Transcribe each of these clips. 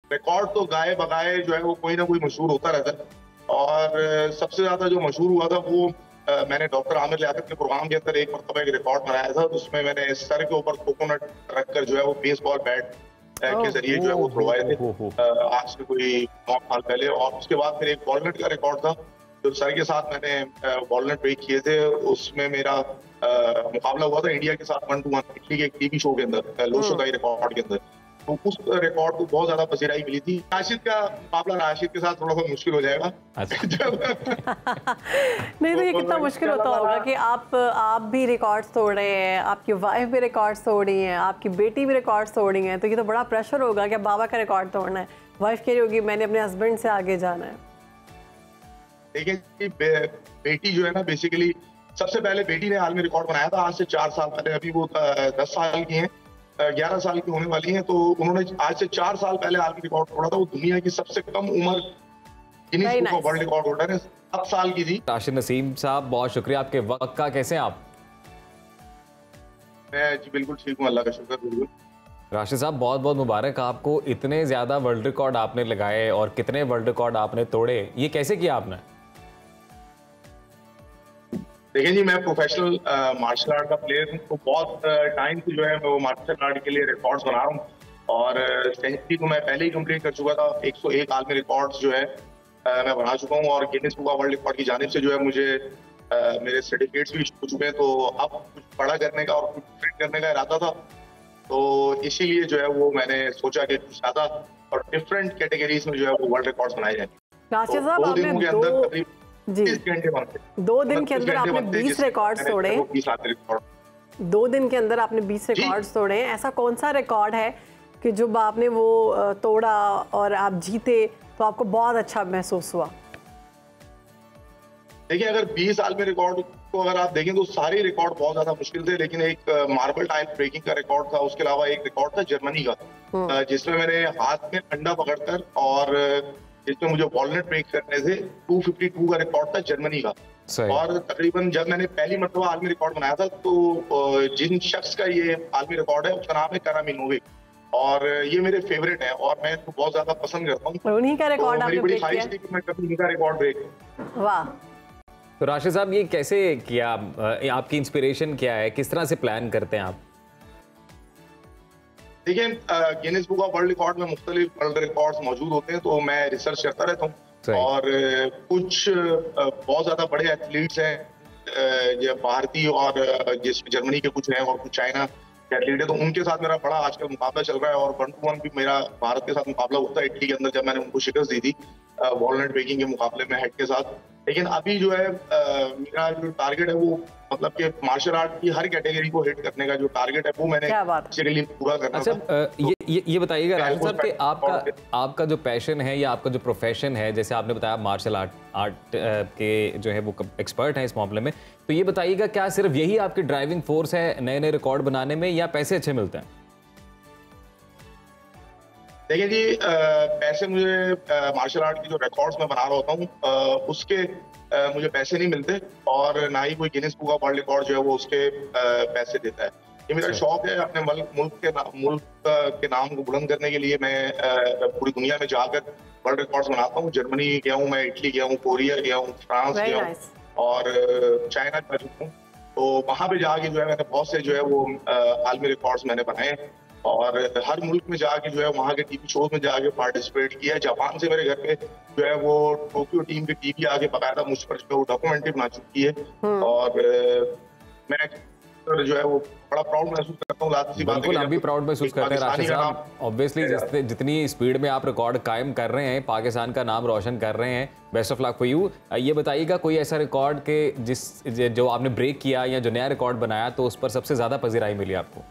Record तो गाए बगाए जो है वो कोई ना कोई मशहूर होता रहता है। और सबसे ज्यादा जो मशहूर हुआ था वो मैंने डॉक्टर आमिर लियाकत के प्रोग्राम के अंदर एक मरतबा एक रिकॉर्ड बनाया था, उसमें मैंने सर के ऊपर कोकोनट रखकर जो है वो बेसबॉल बैट के जरिए जो है वो छुड़वाए थे आज से कोई 9 साल पहले। और उसके बाद फिर एक वॉलनट का रिकॉर्ड था जो सर के साथ मैंने वॉलनट ब्रेक किए थे। उसमें मेरा मुकाबला हुआ था इंडिया के साथ 1-1 इटली के एक टीवी शो के अंदर, लो शोदाई रिकॉर्ड के अंदर। तो उस रिकॉर्ड को बहुत ज्यादा पसीराई मिली थी। राशिद का मुकाबला राशिद के साथ थोड़ा सा मुश्किल हो जाएगा। नहीं तो ये कितना मुश्किल होता होगा कि आप भी रिकॉर्ड्स तोड़ रहे हैं, आपकी वाइफ भी रिकॉर्ड्स तोड़ रही हैं, आपकी बेटी भी रिकॉर्ड्स तोड़ रही हैं, तो ये तो बड़ा प्रेशर होगा कि बाबा का रिकॉर्ड तोड़ना है। वाइफ कह रही होगी मैंने अपने हस्बैंड से आगे जाना है। देखिए बेटी जो है ना, बेसिकली सबसे पहले बेटी ने आलमी रिकॉर्ड बनाया था आज से 4 साल पहले। अभी वो 10 साल की हैं, 11 साल की होने वाली हैं। तो उन्होंने आज से 4 साल पहले आलमी रिकॉर्ड तोड़ा था। वो दुनिया की सबसे कम उम्र Guinness book of world record holder है, 7 साल की थी। राशिद नसीम साहब बहुत शुक्रिया आपके वक्त का। कैसे हैं आप? मैं जी बिल्कुल ठीक हूँ, अल्लाह का शुक्र। बिल्कुल राशिद साहब बहुत बहुत मुबारक, आपको इतने ज्यादा वर्ल्ड रिकॉर्ड आपने लगाए और कितने वर्ल्ड रिकॉर्ड आपने तोड़े, ये कैसे किया आपने? देखिए जी, मैं प्रोफेशनल मार्शल आर्ट का प्लेयर हूँ, तो बहुत टाइम से जो है मैं वो मार्शल आर्ट के लिए रिकॉर्ड्स बना रहा हूँ। और सेंचुरी तो मैं पहले ही कंप्लीट कर चुका था। 101 आलमी रिकॉर्ड्स जो है मैं बना चुका हूँ। और Guinness book of world record की जानिब से जो है मुझे मेरे सर्टिफिकेट्स भी हो चुके हैं। तो अब कुछ बड़ा करने का और कुछ डिफरेंट करने का इरादा था, तो इसीलिए जो है वो मैंने सोचा कि कुछ ज्यादा और डिफरेंट कैटेगरीज में जो है वो वर्ल्ड रिकॉर्ड्स बनाए जाए। राशिद साहब, 2 दिनों के अंदर करीब 30 घंटे बनते, 2 दिन के अंदर आपने 20 रिकॉर्ड्स तोड़े। 2 दिन के अंदर आपने 20 रिकॉर्ड्स तोड़े। ऐसा कौन सा रिकॉर्ड है कि जब आपने वो तोड़ा और आप जीते तो आपको बहुत अच्छा महसूस हुआ? देखिए, अगर 20 साल में रिकॉर्ड को अगर आप देखें तो सारे रिकॉर्ड बहुत ज्यादा मुश्किल थे, लेकिन एक मार्बल टाइल ब्रेकिंग का रिकॉर्ड था। उसके अलावा एक रिकॉर्ड था जर्मनी का, जिसमें मैंने हाथ में अंडा पकड़कर और जिसमें मुझे वॉलनट ब्रेक करने थे। 252 का रिकॉर्ड था जर्मनी का। और तकरीबन जब मैंने पहली मरतबा आलमी रिकॉर्ड बनाया था तो जिन शख्स का ये आलमी रिकॉर्ड है उसका नाम है करामिनोविक, और ये मेरे फेवरेट है और मैं इसको बहुत ज्यादा पसंद करता हूँ। उन्हीं का रिकॉर्ड आपने ब्रेक किया? मेरी बड़ी ख्वाहिश थी कि मैं कभी इनका रिकॉर्ड ब्रेक। वाह। तो राशिद साहब ये कैसे किया, आपकी इंस्पिरेशन क्या है, किस तरह से प्लान करते हैं आप? देखिए, Guinness book of world record में मुख्तलिफ वर्ल्ड रिकॉर्ड्स मौजूद होते हैं, तो मैं रिसर्च करता रहता हूँ। और कुछ बहुत ज्यादा बड़े एथलीट्स हैं जो भारतीय और जिसमें जर्मनी के कुछ हैं और कुछ चाइना के एथलीट है, तो उनके साथ मेरा बड़ा आजकल मुकाबला चल रहा है। और 1-1 भी मेरा भारत के साथ मुकाबला होता है इटली के अंदर, जब मैंने उनको शिकस्त दी थी वॉलनट ब्रेकिंग के मुकाबले में हेड के साथ। लेकिन अभी जो है मेरा जो टारगेट है वो मतलब कि मार्शल आर्ट की हर कैटेगरी को हिट करने का जो टारगेट है वो मैंने बेसिकली पूरा करना। अच्छा, ये बताइएगा राशिद साहब कि आपका जो पैशन है या आपका जो प्रोफेशन है, जैसे आपने बताया मार्शल आर्ट के जो है वो एक्सपर्ट हैं इस मामले में, तो ये बताइएगा क्या सिर्फ यही आपकी ड्राइविंग फोर्स है नए नए रिकॉर्ड बनाने में, या पैसे अच्छे मिलते हैं? देखिए जी, पैसे मुझे मार्शल आर्ट की जो रिकॉर्ड्स मैं बना रहा होता हूँ उसके मुझे पैसे नहीं मिलते, और ना ही कोई Guinness book of world record जो है वो उसके पैसे देता है। ये मेरा शौक है, अपने मुल्क के नाम को बुलंद करने के लिए मैं पूरी दुनिया में जाकर वर्ल्ड रिकॉर्ड्स बनाता हूँ। जर्मनी गया हूँ, मैं इटली गया हूँ, कोरिया गया हूँ, फ्रांस गया हूँ और चाइना जा चुका हूँ। तो वहाँ पे जाके जो है मैंने बहुत से जो है वो आलमी रिकॉर्ड्स मैंने बनाए, और हर मुल्क में जाके जो है वहाँ के टीवी शोज में जाके पार्टिसिपेट किया है। जापान से मेरे घर पे जो है वो टोक्यो टीम की टीवी आगे बकायदा मुझ पर जो है वो डॉक्यूमेंट्री बना चुकी है, और मैं जो है वो बड़ा प्राउड महसूस करता हूँ। बिल्कुल, हम भी प्राउड महसूस करते हैं राशिद साहब। ऑब्वियसली जितनी स्पीड में आप रिकॉर्ड कायम कर रहे हैं, पाकिस्तान का नाम रोशन कर रहे हैं, best of luck for you. ये बताइएगा कोई ऐसा रिकॉर्ड के जो आपने ब्रेक किया या जो नया रिकॉर्ड बनाया तो उस पर सबसे ज्यादा पजीराई मिली आपको?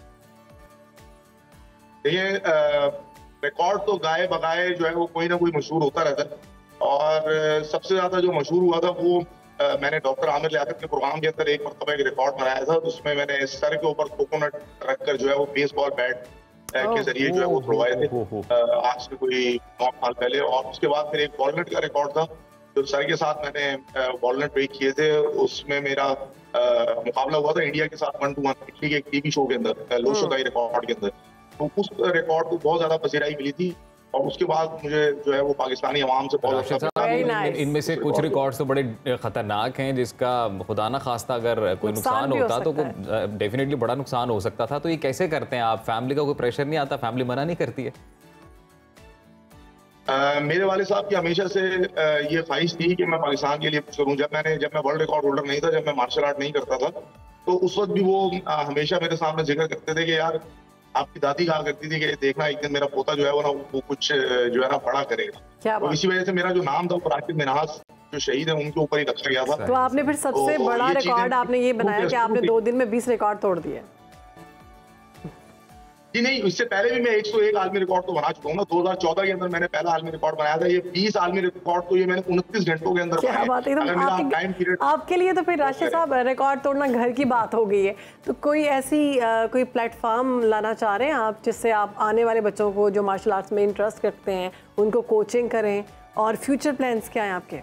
देखिए, रिकॉर्ड तो गाए बगाए जो है वो कोई ना कोई मशहूर होता रहता है। और सबसे ज्यादा जो मशहूर हुआ था वो मैंने डॉक्टर आमिर लियाकत के प्रोग्राम के अंदर एक मरतबा एक रिकॉर्ड बनाया था, उसमें मैंने सर के ऊपर कोकोनट रखकर जो है वो बेसबॉल बैट के जरिए जो है वो छुड़वाए थे आज से कोई 9 साल पहले। और उसके बाद फिर एक वॉलनट का रिकॉर्ड था जो सर के साथ मैंने वॉलनट ब्रेक किए थे। उसमें मेरा मुकाबला हुआ था इंडिया के साथ 1-1 इटली के एक टीवी शो के अंदर, लो शोदाई रिकॉर्ड के अंदर। तो उस रिकॉर्ड को बहुत ज्यादा पसीराई मिली थी। और उसके बाद मुझे जो है वो पाकिस्तानी अवाम से बहुत इनमें से कुछ रिकॉर्ड्स तो बड़े खतरनाक हैं, जिसका खुदा ना खास्ता अगर कोई नुकसान होता तो डेफिनेटली बड़ा नुकसान हो सकता था। तो ये कैसे करते हैं आप? फैमिली का कोई प्रेशर नहीं आता? फैमिली मना नहीं करती है? मेरे वाले साहब की हमेशा से ये ख्वाहिश थी कि मैं पाकिस्तान के लिए कुछ करूं। जब मैं वर्ल्ड रिकॉर्ड होल्डर नहीं था, जब मैं मार्शल आर्ट नहीं करता था, तो उस वक्त भी वो हमेशा मेरे सामने जिक्र करते थे कि यार आपकी दादी कहा करती थी कि देखना एक दिन मेरा पोता जो है वो कुछ जो है ना बड़ा करेगा। तो इसी वजह से मेरा जो नाम था वो राशिद मिन्हास जो शहीद है उनके ऊपर ही रखा गया था। तो आपने फिर सबसे बड़ा रिकॉर्ड आपने ये बनाया कि आपने 2 दिन में 20 रिकॉर्ड तोड़ दिए। जी नहीं, इससे पहले भी मैं 101 आलमी रिकॉर्ड तो बना चुका हूँ ना। 2014 के अंदर मैंने पहला आलमी रिकॉर्ड बनाया था। ये 20 आलमी रिकॉर्ड तो ये मैंने 29 घंटों के अंदर क्या बात है। आपके लिए तो फिर राशिद साहब रिकॉर्ड तोड़ना घर की बात हो गई है। तो कोई ऐसी कोई प्लेटफॉर्म लाना चाह रहे हैं आप, जिससे आप आने वाले बच्चों को जो मार्शल आर्ट्स में इंटरेस्ट रखते हैं उनको कोचिंग करें, और फ्यूचर प्लान्स क्या हैं आपके?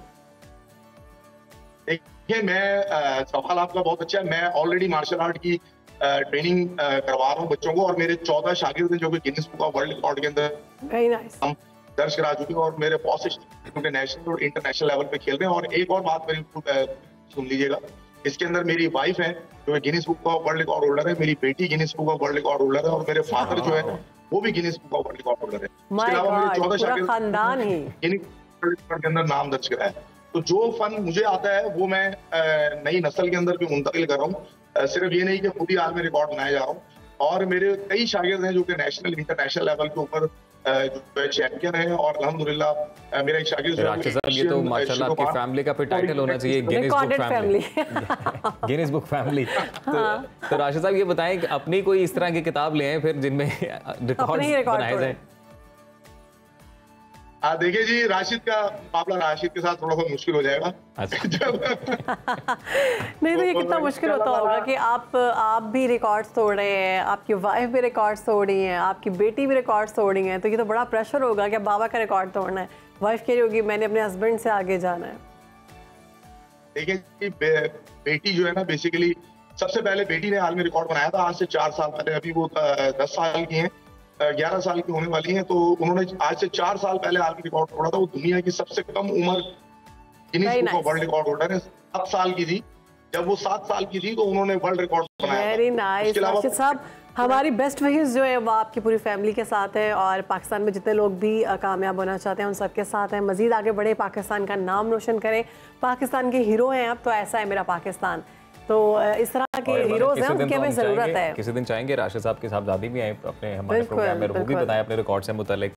देखिए, मैं सवाल आपका बहुत अच्छा है। मैं ऑलरेडी मार्शल आर्ट की ट्रेनिंग करवा रहा हूँ बच्चों को, और मेरे 14 शागिर्द हैं जो कि Guinness book of world record के अंदर हम दर्ज करा चुके हैं, और मेरे बॉस नेशनल और इंटरनेशनल लेवल पे खेल रहे हैं। और एक और बात मेरी सुन लीजिएगा, इसके अंदर मेरी वाइफ है जो Guinness book of world record holder है, मेरी बेटी Guinness book of world record holder है, और मेरे फादर जो है वो भी Guinness book of world record holder है। इसके अलावा मेरे 14 शागिर्द गिनीज वर्ल्ड रिकॉर्ड के अंदर नाम दर्ज कराया है। तो जो फन मुझे आता है वो मैं नई नस्ल के अंदर भी मुंतकिल कर रहा हूँ। सिर्फ ये नहीं कि खुद ही आज में रिकॉर्ड बनाया जा रहा हूँ, और मेरे कई शागिर्द हैं जो कि नेशनल इंटरनेशनल लेवल के ऊपर जो है चैंपियन है। और अल्हम्दुलिल्लाह मेरा एक शागिर्द ये तो माशाल्लाह आपकी फैमिली का फिर टाइटल होना चाहिए Guinness book family. Guinness book family. तो राशिद साहब ये बताएं कि अपनी कोई इस तरह की किताब ले आए फिर जिनमें रिकॉर्ड बनाए जाए। देखिए जी, राशिद का मामला राशिद के साथ थोड़ा सा मुश्किल हो जाएगा। नहीं तो ये कितना मुश्किल होता होगा कि आप भी रिकॉर्ड्स तोड़ रहे हैं, आपकी वाइफ भी रिकॉर्ड्स तोड़ रही है, आपकी बेटी भी रिकॉर्ड्स तोड़ रही है, तो ये तो बड़ा प्रेशर होगा कि बाबा का रिकॉर्ड तोड़ना है। वाइफ कह रही होगी मैंने अपने हस्बैंड से आगे जाना है। देखिए, बेटी जो है ना, बेसिकली सबसे पहले बेटी ने आलमी रिकॉर्ड बनाया था आज से 4 साल पहले। अभी वो 10 साल की है, 11 साल की होने वाली हैं। तो उन्होंने आज से 4 साल पहले आलमी रिकॉर्ड तोड़ा था। वो दुनिया की सबसे कम उम्र Guinness book of world record holder है। 7 साल की थी। जब वो 7 साल की थी तो उन्होंने वर्ल्ड रिकॉर्ड बनाया। वेरी नाइस राशिद साहब, हमारी बेस्ट विशेस जो है वो आपकी पूरी फैमिली के साथ है, और पाकिस्तान में जितने लोग भी कामयाब होना चाहते हैं उन सबके साथ हैं। मजीद आगे बढ़े, पाकिस्तान का नाम रोशन करें, पाकिस्तान के हीरो हैं अब। तो ऐसा है मेरा पाकिस्तान। तो इस तरह के हीरोज हैं, उनकी हमें जरूरत है। किसी दिन चाहेंगे राशिद साहब के साहब दादी भी आए अपने हमारे प्रोग्राम में, वो भी बताएं अपने रिकॉर्ड से मुताल्लिक।